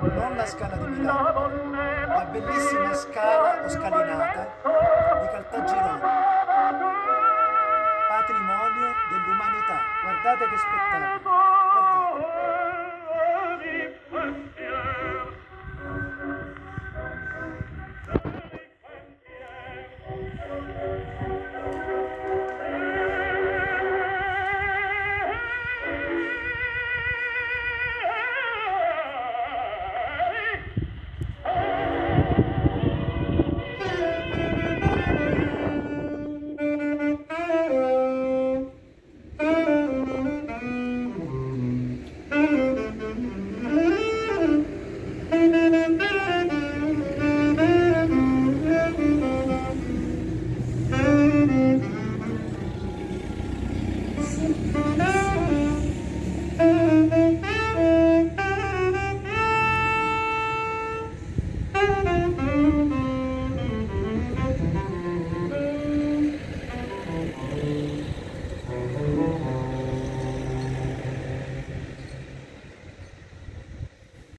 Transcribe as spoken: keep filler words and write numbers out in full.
non la Scala di Milano, la bellissima scala o scalinata di Caltagirone, patrimonio dell'umanità. Guardate che spettacolo, guardate.